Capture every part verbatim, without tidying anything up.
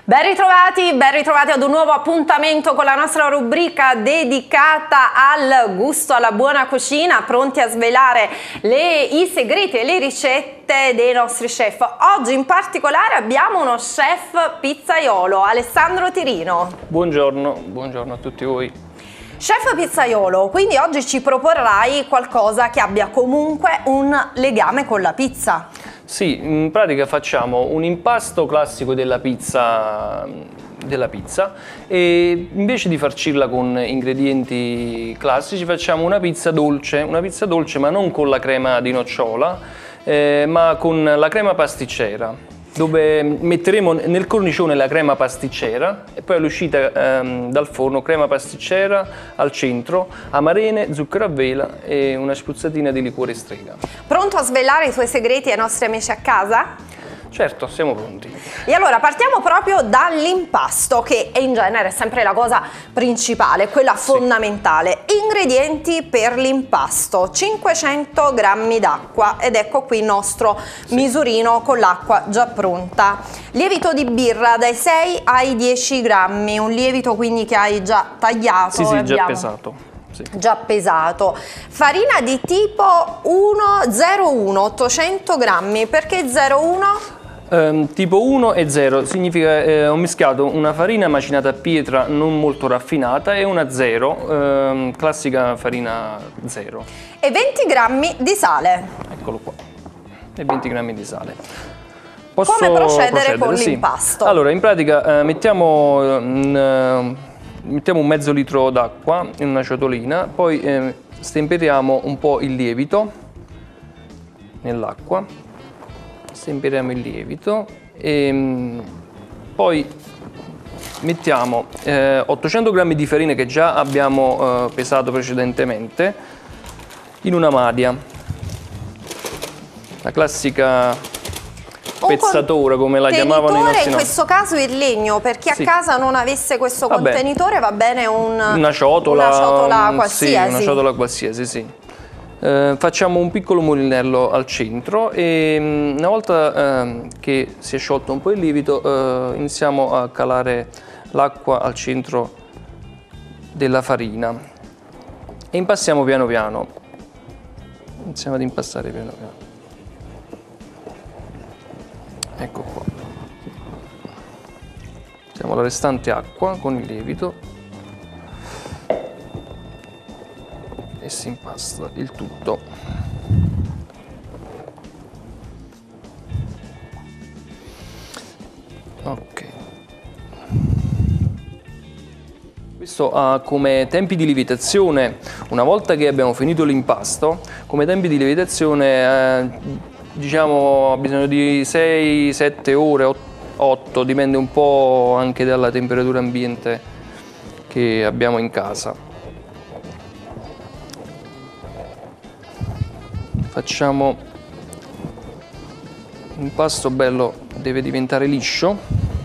Ben ritrovati, ben ritrovati ad un nuovo appuntamento con la nostra rubrica dedicata al gusto, alla buona cucina, pronti a svelare le, i segreti e le ricette dei nostri chef. Oggi in particolare abbiamo uno chef pizzaiolo, Alessandro Tirino. Buongiorno, buongiorno a tutti voi. Chef pizzaiolo, quindi oggi ci proporrai qualcosa che abbia comunque un legame con la pizza. Sì, in pratica facciamo un impasto classico della pizza, della pizza e invece di farcirla con ingredienti classici facciamo una pizza dolce, una pizza dolce ma non con la crema di nocciola, eh, ma con la crema pasticcera, dove metteremo nel cornicione la crema pasticcera e poi all'uscita ehm, dal forno crema pasticcera al centro, amarene, zucchero a vela e una spruzzatina di liquore strega. Pronto a svelare i tuoi segreti ai nostri amici a casa? Certo, siamo pronti. E allora partiamo proprio dall'impasto, che in genere è sempre la cosa principale, quella fondamentale. Sì. Ingredienti per l'impasto: cinquecento grammi d'acqua, ed ecco qui il nostro sì. misurino con l'acqua già pronta. Lievito di birra dai sei ai dieci grammi, un lievito quindi che hai già tagliato. Sì, sì, abbiamo... già pesato. Sì. Già pesato. Farina di tipo uno zero uno, ottocento grammi. Perché zero uno? Um, tipo uno e zero significa eh, ho mischiato una farina macinata a pietra non molto raffinata e una zero, ehm, classica farina zero. E venti grammi di sale. Eccolo qua. E venti grammi di sale. Posso Come procedere, procedere con sì. l'impasto? Allora, in pratica eh, mettiamo, eh, mettiamo un mezzo litro d'acqua in una ciotolina, poi eh, stemperiamo un po' il lievito nell'acqua. Stemperiamo il lievito e mh, poi mettiamo eh, ottocento grammi di farina che già abbiamo eh, pesato precedentemente in una madia, la classica pezzatura come la chiamavano i nostri nonni. In questo caso il legno, per chi a sì. casa non avesse questo Vabbè. contenitore va bene un, una ciotola, una ciotola qualsiasi. Sì, una ciotola qualsiasi, sì. Eh, facciamo un piccolo mulinello al centro e mh, una volta eh, che si è sciolto un po' il lievito eh, iniziamo a calare l'acqua al centro della farina e impastiamo piano piano. Iniziamo ad impastare piano piano. Ecco qua. Mettiamo la restante acqua con il lievito e si impasta il tutto. Ok. Questo ha come tempi di lievitazione, una volta che abbiamo finito l'impasto, come tempi di lievitazione eh, diciamo ha bisogno di sei sette ore, otto, dipende un po' anche dalla temperatura ambiente che abbiamo in casa. Facciamo l'impasto bello, deve diventare liscio.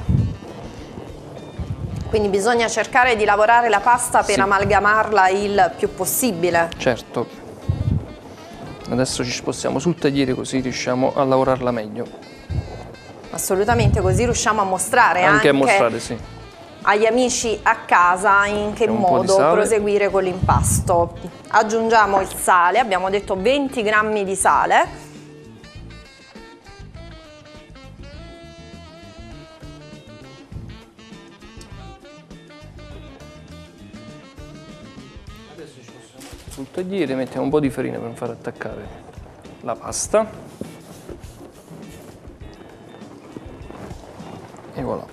Quindi bisogna cercare di lavorare la pasta per sì. amalgamarla il più possibile. Certo. Adesso ci spostiamo sul tagliere così riusciamo a lavorarla meglio. Assolutamente, così riusciamo a mostrare anche, anche a mostrare, sì. agli amici a casa in che modo proseguire con l'impasto. Aggiungiamo il sale, abbiamo detto venti grammi di sale. Adesso ci possiamo sul tagliere mettiamo un po' di farina per non far attaccare la pasta. E voilà.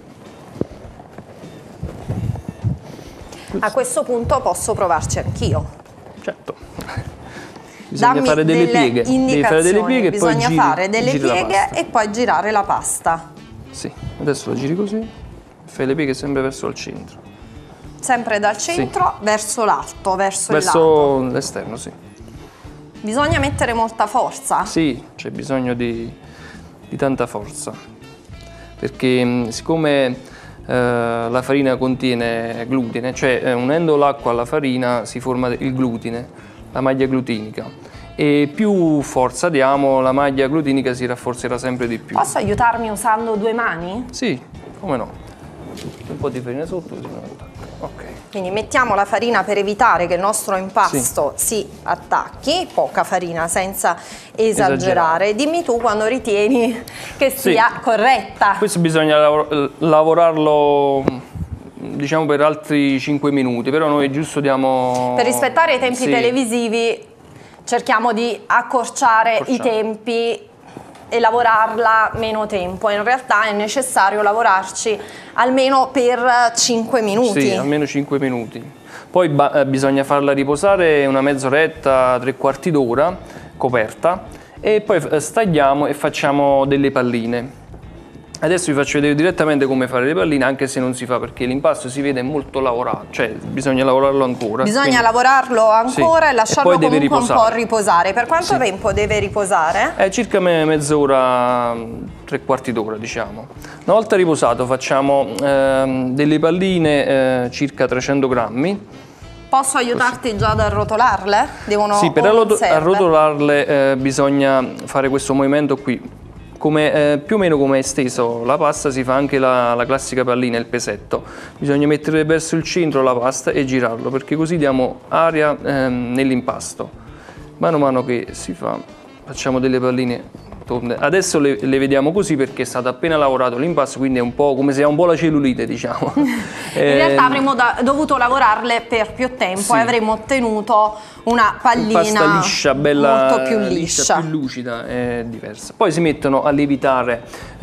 A questo punto posso provarci anch'io. Certo. Bisogna Dammi fare delle, delle pieghe. Devi fare delle pieghe e poi bisogna giri, fare delle giri pieghe e poi girare la pasta. Sì, adesso la giri così, fai le pieghe sempre verso il centro. Sempre dal centro sì. verso l'alto, verso, verso il lato. Verso l'esterno, sì. Bisogna mettere molta forza? Sì, c'è bisogno di, di tanta forza. Perché siccome Uh, la farina contiene glutine, cioè uh, unendo l'acqua alla farina si forma il glutine, la maglia glutinica, e più forza diamo, la maglia glutinica si rafforzerà sempre di più. Posso aiutarmi usando due mani? Sì, come no. un po' di farina sotto così non attacca. Ok. Quindi mettiamo la farina per evitare che il nostro impasto sì. si attacchi, poca farina senza esagerare. esagerare. Dimmi tu quando ritieni che sia sì. corretta. Questo bisogna lav lavorarlo, diciamo, per altri cinque minuti, però noi giusto diamo... Per rispettare i tempi sì. televisivi cerchiamo di accorciare, accorciare i tempi e lavorarla meno tempo. In realtà è necessario lavorarci almeno per cinque minuti. Sì, almeno cinque minuti. Poi eh, bisogna farla riposare una mezz'oretta, tre quarti d'ora, coperta, e poi stagliamo e facciamo delle palline. Adesso vi faccio vedere direttamente come fare le palline, anche se non si fa, perché l'impasto si vede molto lavorato, cioè bisogna lavorarlo ancora. Bisogna quindi... lavorarlo ancora sì. e lasciarlo e comunque un po' riposare. Per quanto sì. tempo deve riposare? Eh, circa me mezz'ora, tre quarti d'ora diciamo. Una volta riposato facciamo eh, delle palline eh, circa trecento grammi. Posso aiutarti Così. già ad arrotolarle? Devono sì, per arrotolarle eh, bisogna fare questo movimento qui. Come, eh, più o meno come è esteso la pasta si fa anche la, la classica pallina, il pesetto. Bisogna mettere verso il centro la pasta e girarlo, perché così diamo aria ehm, nell'impasto. Mano a mano che si fa, facciamo delle palline tonde. Adesso le, le vediamo così perché è stato appena lavorato l'impasto, quindi è un po' come se ha un po' la cellulite, diciamo. In eh, realtà avremmo da, dovuto lavorarle per più tempo sì. e avremmo ottenuto una pallina pasta liscia, bella, molto più liscia. liscia, più lucida e diversa. Poi si mettono a lievitare,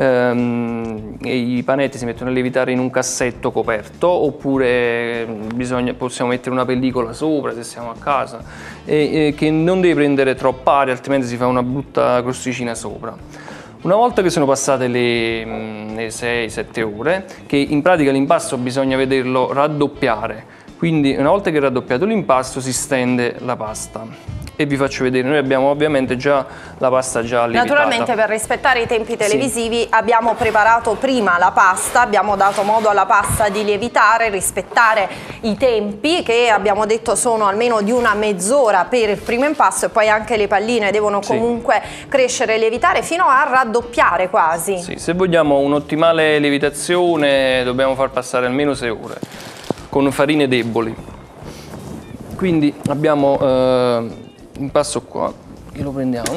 ehm, i panetti si mettono a lievitare in un cassetto coperto, oppure bisogna, possiamo mettere una pellicola sopra se siamo a casa, e, e che non deve prendere troppa aria, altrimenti si fa una brutta crosticina sopra. Una volta che sono passate le, le sei sette ore, che in pratica l'impasto bisogna vederlo raddoppiare, quindi una volta che è raddoppiato l'impasto si stende la pasta. E vi faccio vedere, noi abbiamo ovviamente già la pasta già lievitata. Naturalmente per rispettare i tempi televisivi sì. abbiamo preparato prima la pasta, abbiamo dato modo alla pasta di lievitare, rispettare i tempi che abbiamo detto sono almeno di una mezz'ora per il primo impasto, e poi anche le palline devono comunque sì. crescere e lievitare fino a raddoppiare quasi. Sì, se vogliamo un'ottimale lievitazione dobbiamo far passare almeno sei ore con farine deboli. Quindi abbiamo eh, l'impasto qua, che lo prendiamo,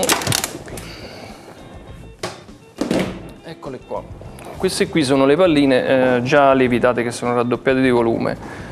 eccole qua. Queste qui sono le palline eh, già lievitate, che sono raddoppiate di volume.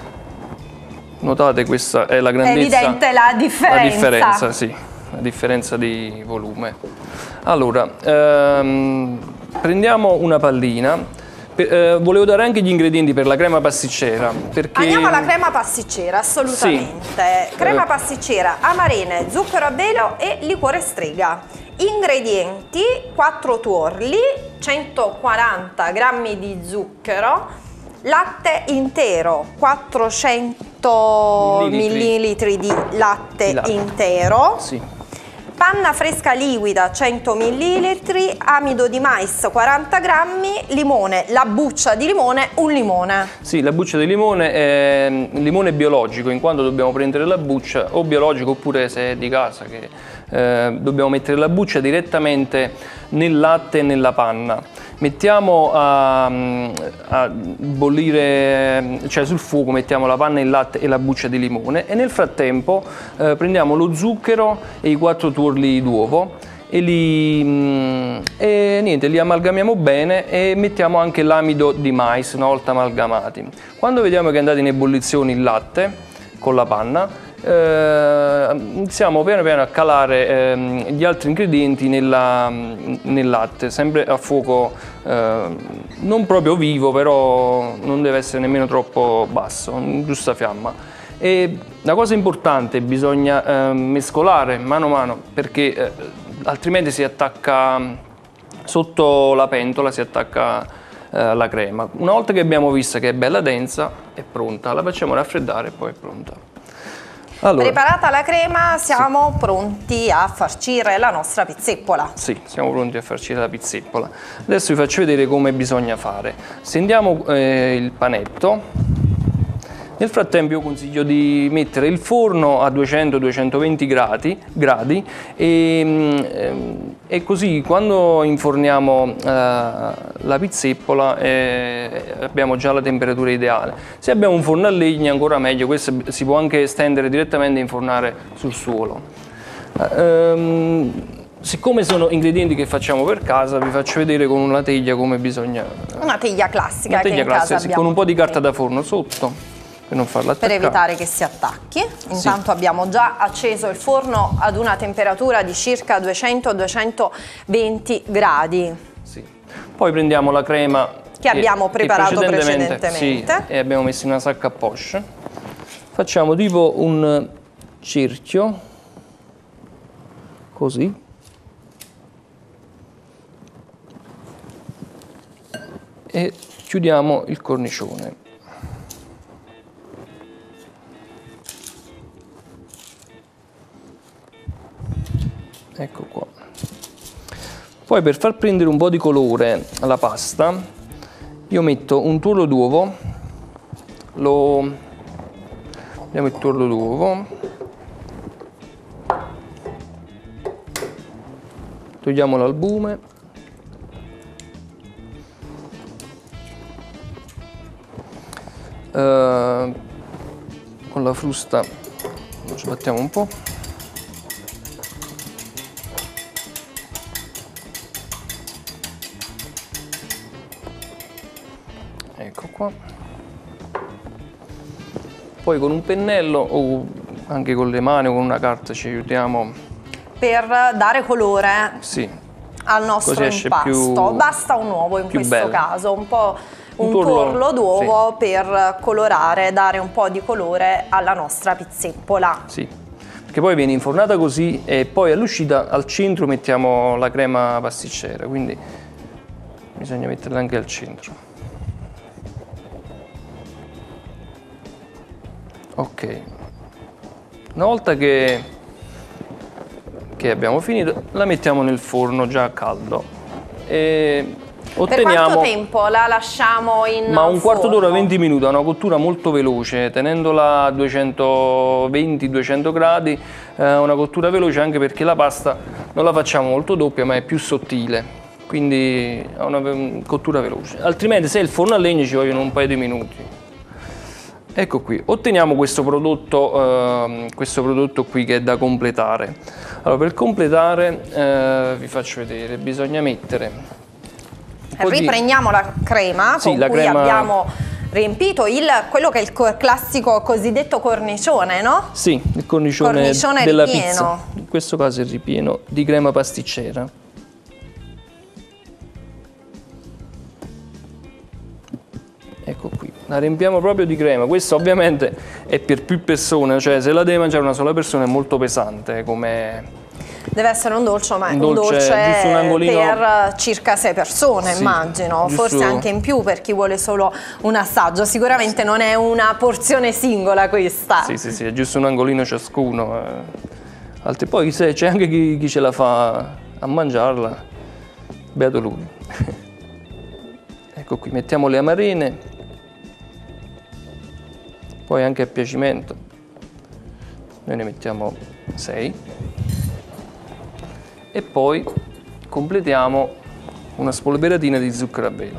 Notate, questa è la grandezza. È evidente la differenza. La differenza, sì, la differenza di volume. Allora, ehm, prendiamo una pallina. Eh, volevo dare anche gli ingredienti per la crema pasticcera, perché... Andiamo alla crema pasticcera, assolutamente. Sì. Crema pasticcera, amarene, zucchero a velo e liquore strega. Ingredienti: quattro tuorli, centoquaranta grammi di zucchero, latte intero, quattrocento millilitri di latte, latte intero. Sì. Panna fresca liquida cento millilitri, amido di mais quaranta grammi, limone, la buccia di limone, un limone. Sì, la buccia di limone è limone biologico, in quanto dobbiamo prendere la buccia, o biologico oppure se è di casa, che eh, dobbiamo mettere la buccia direttamente nel latte e nella panna. Mettiamo a, a bollire, cioè sul fuoco mettiamo la panna, il latte e la buccia di limone, e nel frattempo eh, prendiamo lo zucchero e i quattro tuorli d'uovo e li, e niente, li amalgamiamo bene, e mettiamo anche l'amido di mais una volta amalgamati. Quando vediamo che è andato in ebollizione il latte con la panna, Eh, iniziamo piano piano a calare eh, gli altri ingredienti nella, nel latte, sempre a fuoco eh, non proprio vivo, però non deve essere nemmeno troppo basso, giusta fiamma. E la cosa importante, bisogna eh, mescolare mano a mano, perché eh, altrimenti si attacca sotto la pentola, si attacca eh, la crema. Una volta che abbiamo visto che è bella densa, è pronta, la facciamo raffreddare e poi è pronta. Allora, preparata la crema, siamo sì. pronti a farcire la nostra pizzeppola. Sì, siamo pronti a farcire la pizzeppola. Adesso vi faccio vedere come bisogna fare. Stendiamo eh, il panetto, Nel frattempo io consiglio di mettere il forno a duecento duecentoventi gradi, gradi e, e così quando inforniamo eh, la pizzeppola eh, abbiamo già la temperatura ideale. Se abbiamo un forno a legna ancora meglio, questo si può anche stendere direttamente e infornare sul suolo. Ehm, Siccome sono ingredienti che facciamo per casa, vi faccio vedere con una teglia come bisogna... Una teglia classica una teglia che in classica, casa sì, abbiamo con un po' di tutti. carta da forno sotto, per non farla attaccare. Per evitare che si attacchi. Intanto sì. abbiamo già acceso il forno ad una temperatura di circa duecento duecentoventi gradi. Sì. Poi prendiamo la crema che, che abbiamo preparato che precedentemente. precedentemente sì, e abbiamo messo in una sacca a poche. Facciamo tipo un cerchio, così. E chiudiamo il cornicione. Ecco qua. Poi per far prendere un po' di colore alla pasta io metto un tuorlo d'uovo, lo mettiamo il tuorlo d'uovo, togliamo l'albume, Uh, con la frusta lo sbattiamo un po', ecco qua. Poi con un pennello o anche con le mani o con una carta ci aiutiamo per dare colore sì. al nostro impasto. Più, basta un uovo in questo bello. caso, un po' un, un tuorlo d'uovo sì. per colorare, dare un po' di colore alla nostra pizzeppola. Sì, perché poi viene infornata così e poi all'uscita al centro mettiamo la crema pasticcera, quindi bisogna metterla anche al centro. Ok, una volta che, che abbiamo finito la mettiamo nel forno già a caldo. E otteniamo, per quanto tempo la lasciamo in ma un quarto forno? d'ora, venti minuti, è una cottura molto veloce, tenendola a duecentoventi duecento gradi, è una cottura veloce anche perché la pasta non la facciamo molto doppia ma è più sottile, quindi è una cottura veloce, altrimenti se è il forno a legna ci vogliono un paio di minuti. Ecco qui, otteniamo questo prodotto, eh, questo prodotto qui che è da completare. Allora per completare eh, vi faccio vedere, bisogna mettere... Riprendiamo la crema sì, con la cui crema... abbiamo riempito il, quello che è il classico cosiddetto cornicione, no? Sì, il cornicione, cornicione della ripieno. pizza. In questo caso è ripieno di crema pasticcera. Ecco qui, la riempiamo proprio di crema. Questo ovviamente è per più persone, cioè se la deve mangiare una sola persona è molto pesante come... Deve essere un dolce, ma un dolce, un dolce un angolino... per circa sei persone, sì, immagino, giusto... forse anche in più per chi vuole solo un assaggio. Sicuramente sì. non è una porzione singola questa. Sì, sì, sì, è giusto un angolino ciascuno. Eh. Altri... Poi c'è anche chi, chi ce la fa a mangiarla, beato lui. Ecco qui, mettiamo le amarene, poi anche a piacimento, noi ne mettiamo sei. E poi completiamo una spolveratina di zucchero a velo.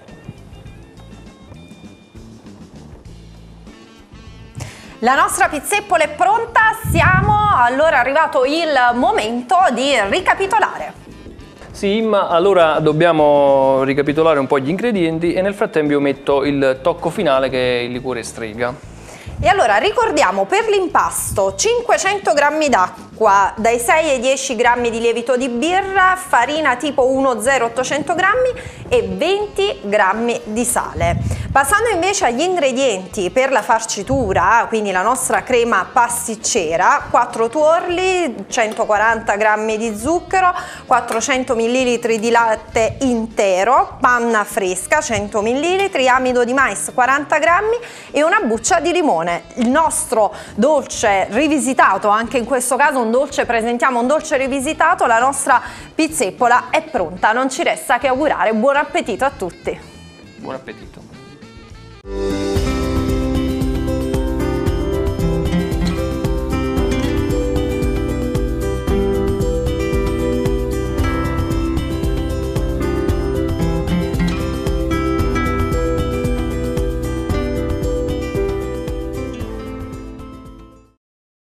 La nostra pizzeppola è pronta, siamo allora arrivato il momento di ricapitolare. Sì, ma allora dobbiamo ricapitolare un po' gli ingredienti e nel frattempo io metto il tocco finale che è il liquore strega. E allora ricordiamo per l'impasto cinquecento grammi d'acqua, dai sei ai dieci grammi di lievito di birra, farina tipo uno zero ottocento grammi e venti grammi di sale. Passando invece agli ingredienti per la farcitura, quindi la nostra crema pasticcera, quattro tuorli, centoquaranta grammi di zucchero, quattrocento millilitri di latte intero, panna fresca cento millilitri, amido di mais quaranta grammi e una buccia di limone. Il nostro dolce rivisitato, anche in questo caso un dolce, presentiamo un dolce rivisitato, la nostra pizzeppola è pronta, non ci resta che augurare buon appetito a tutti. Buon appetito.